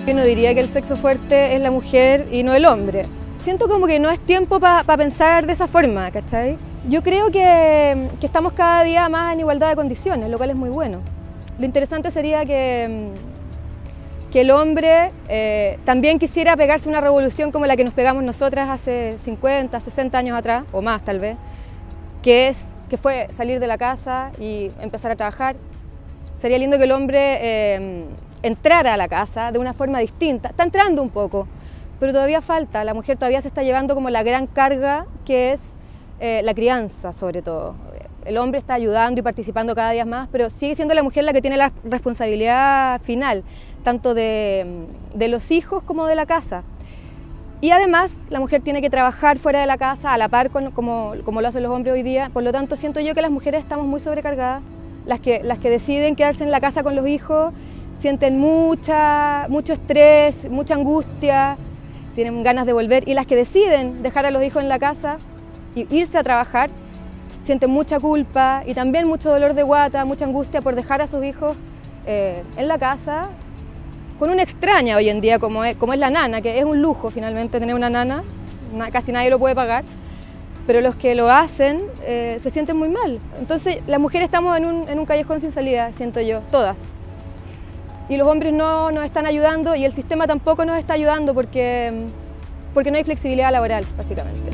Yo no diría que el sexo fuerte es la mujer y no el hombre. Siento como que no es tiempo para pensar de esa forma, ¿cachai? Yo creo que estamos cada día más en igualdad de condiciones, lo cual es muy bueno. Lo interesante sería que el hombre también quisiera pegarse una revolución como la que nos pegamos nosotras hace 50, 60 años atrás, o más tal vez, que fue salir de la casa y empezar a trabajar. Sería lindo que el hombre entrara a la casa de una forma distinta. Está entrando un poco, pero todavía falta. La mujer todavía se está llevando como la gran carga que es la crianza, sobre todo. El hombre está ayudando y participando cada día más, pero sigue siendo la mujer la que tiene la responsabilidad final, tanto de los hijos como de la casa. Y además, la mujer tiene que trabajar fuera de la casa, a la par como lo hacen los hombres hoy día. Por lo tanto, siento yo que las mujeres estamos muy sobrecargadas. Las que deciden quedarse en la casa con los hijos sienten mucho estrés, mucha angustia, tienen ganas de volver. Y las que deciden dejar a los hijos en la casa e irse a trabajar, sienten mucha culpa y también mucho dolor de guata, mucha angustia por dejar a sus hijos en la casa con una extraña hoy en día como es la nana, que es un lujo finalmente tener una nana, casi nadie lo puede pagar. Pero los que lo hacen se sienten muy mal. Entonces las mujeres estamos en un callejón sin salida, siento yo, todas. Y los hombres no nos están ayudando y el sistema tampoco nos está ayudando porque no hay flexibilidad laboral, básicamente.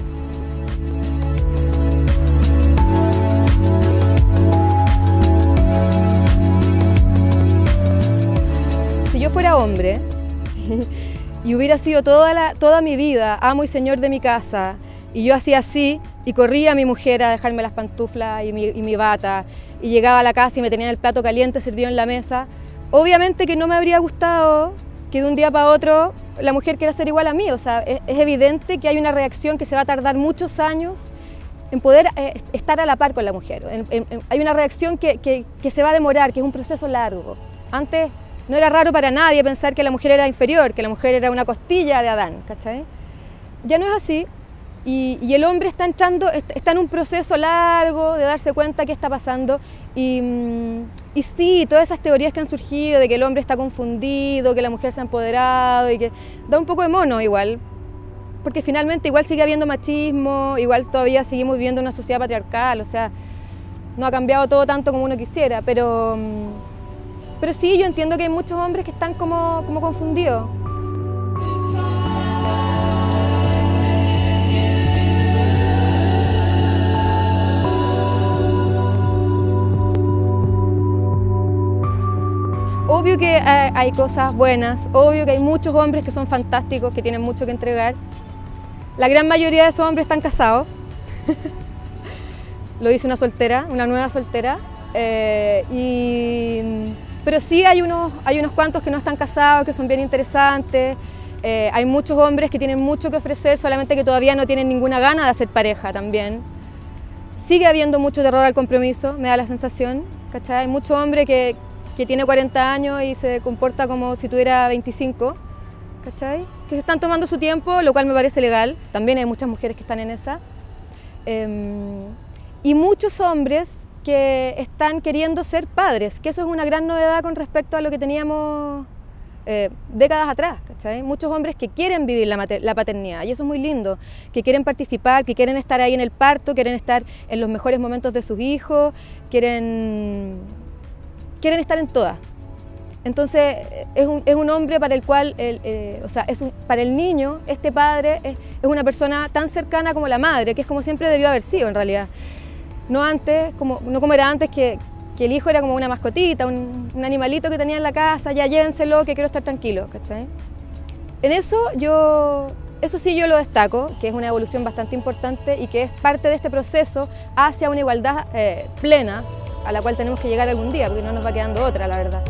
Si yo fuera hombre y hubiera sido toda mi vida amo y señor de mi casa, y yo hacía así, y corría a mi mujer a dejarme las pantuflas y mi bata, y llegaba a la casa y me tenían el plato caliente servido en la mesa, obviamente que no me habría gustado que de un día para otro la mujer quiera ser igual a mí. O sea, es evidente que hay una reacción que se va a tardar muchos años en poder estar a la par con la mujer. Hay una reacción que se va a demorar, que es un proceso largo. Antes no era raro para nadie pensar que la mujer era inferior, que la mujer era una costilla de Adán, ¿cachai? Ya no es así. Y el hombre está en un proceso largo de darse cuenta qué está pasando y sí, todas esas teorías que han surgido de que el hombre está confundido, que la mujer se ha empoderado y que da un poco de mono igual, porque finalmente igual sigue habiendo machismo, igual todavía seguimos viviendo una sociedad patriarcal, o sea, no ha cambiado todo tanto como uno quisiera, pero sí, yo entiendo que hay muchos hombres que están como confundidos. Obvio que hay cosas buenas, obvio que hay muchos hombres que son fantásticos, que tienen mucho que entregar. La gran mayoría de esos hombres están casados. Lo dice una soltera, una nueva soltera. Pero sí hay unos cuantos que no están casados, que son bien interesantes. Hay muchos hombres que tienen mucho que ofrecer, solamente que todavía no tienen ninguna gana de hacer pareja también. Sigue habiendo mucho terror al compromiso, me da la sensación, ¿cachai? Hay mucho hombre que tiene 40 años y se comporta como si tuviera 25, ¿cachai? Que se están tomando su tiempo, lo cual me parece legal. También hay muchas mujeres que están en esa. Y muchos hombres que están queriendo ser padres, que eso es una gran novedad con respecto a lo que teníamos décadas atrás, ¿cachai? Muchos hombres que quieren vivir la paternidad, y eso es muy lindo, que quieren participar, que quieren estar ahí en el parto, quieren estar en los mejores momentos de sus hijos, quieren estar en todas. Entonces es un hombre para el cual, para el niño, este padre es una persona tan cercana como la madre, que es como siempre debió haber sido en realidad. No como era antes, que el hijo era como una mascotita, un animalito que tenía en la casa, ya llévenselo, que quiero estar tranquilo, ¿cachai? En eso sí yo lo destaco, que es una evolución bastante importante y que es parte de este proceso hacia una igualdad plena, a la cual tenemos que llegar algún día, porque no nos va quedando otra, la verdad.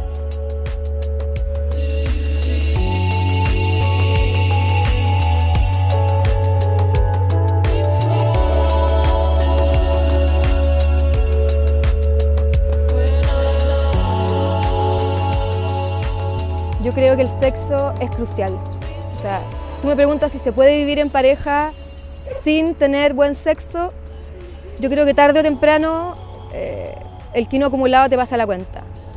Yo creo que el sexo es crucial. O sea, tú me preguntas si se puede vivir en pareja sin tener buen sexo. Yo creo que tarde o temprano el quino acumulado te pasa la cuenta.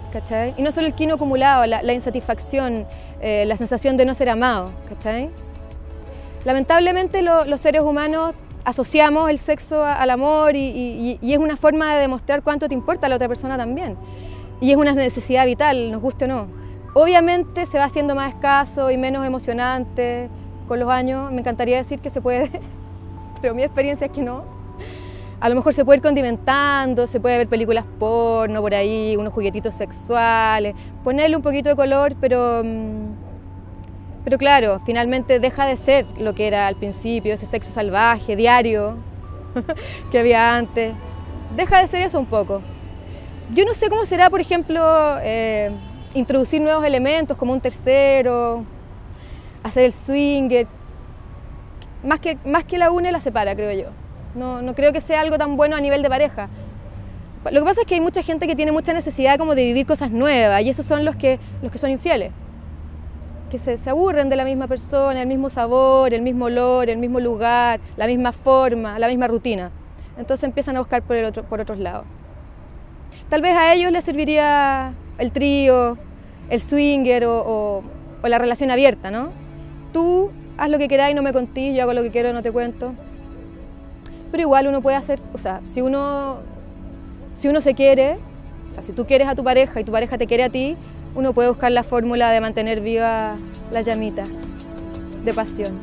¿cachai? Y no solo el quino acumulado, la insatisfacción, la sensación de no ser amado, ¿cachai? Lamentablemente los seres humanos asociamos el sexo al amor y es una forma de demostrar cuánto te importa a la otra persona también. Y es una necesidad vital, nos guste o no. Obviamente se va haciendo más escaso y menos emocionante con los años. Me encantaría decir que se puede, pero mi experiencia es que no. A lo mejor se puede ir condimentando, se puede ver películas porno por ahí, unos juguetitos sexuales, ponerle un poquito de color, pero claro, finalmente deja de ser lo que era al principio, ese sexo salvaje, diario, que había antes. Deja de ser eso un poco. Yo no sé cómo será, por ejemplo, introducir nuevos elementos como un tercero, hacer el swinger. Más que la une, la separa, creo yo. No creo que sea algo tan bueno a nivel de pareja. Lo que pasa es que hay mucha gente que tiene mucha necesidad como de vivir cosas nuevas y esos son los que son infieles. Que se aburren de la misma persona, el mismo sabor, el mismo olor, el mismo lugar, la misma forma, la misma rutina. Entonces empiezan a buscar por otros lados. Tal vez a ellos les serviría el trío, el swinger o la relación abierta, ¿no? Tú haz lo que queráis, no me contís, yo hago lo que quiero, no te cuento. Pero igual uno puede hacer, o sea, si uno se quiere, o sea, si tú quieres a tu pareja y tu pareja te quiere a ti, uno puede buscar la fórmula de mantener viva la llamita de pasión.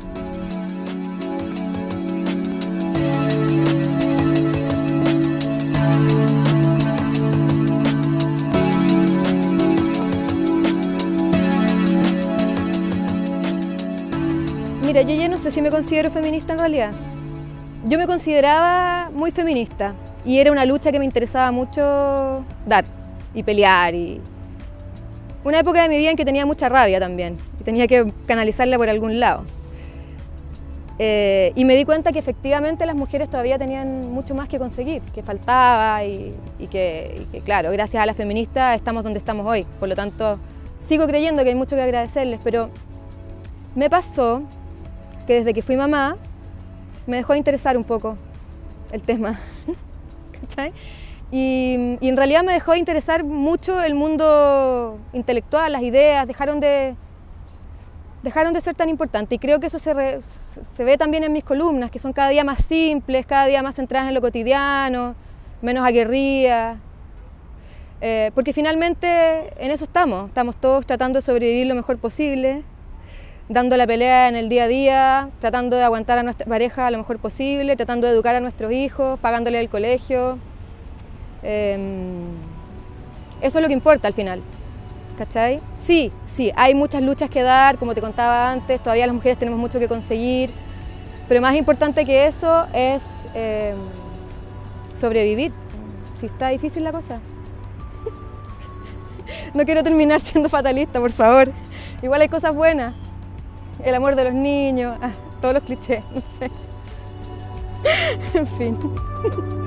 Mira, yo ya no sé si me considero feminista en realidad. Yo me consideraba muy feminista y era una lucha que me interesaba mucho dar y pelear. Y una época de mi vida en que tenía mucha rabia también y tenía que canalizarla por algún lado. Y me di cuenta que efectivamente las mujeres todavía tenían mucho más que conseguir, que faltaba y que claro, gracias a las feministas estamos donde estamos hoy. Por lo tanto, sigo creyendo que hay mucho que agradecerles, pero me pasó que desde que fui mamá me dejó de interesar un poco el tema, ¿cachai? Y en realidad me dejó de interesar mucho el mundo intelectual, las ideas, dejaron de ser tan importantes. Y creo que eso se ve también en mis columnas, que son cada día más simples, cada día más centradas en lo cotidiano, menos aguerridas. Porque finalmente en eso estamos todos tratando de sobrevivir lo mejor posible, dando la pelea en el día a día, tratando de aguantar a nuestra pareja lo mejor posible, tratando de educar a nuestros hijos, pagándole el colegio. Eso es lo que importa al final, ¿cachai? Sí, hay muchas luchas que dar, como te contaba antes, todavía las mujeres tenemos mucho que conseguir, pero más importante que eso es sobrevivir. Si está difícil la cosa. No quiero terminar siendo fatalista, por favor. Igual hay cosas buenas. El amor de los niños, todos los clichés, no sé. En fin.